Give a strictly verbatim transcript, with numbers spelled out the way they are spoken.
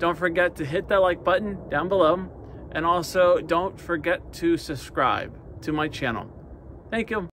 Don't forget to hit that like button down below. And also don't forget to subscribe to my channel. Thank you.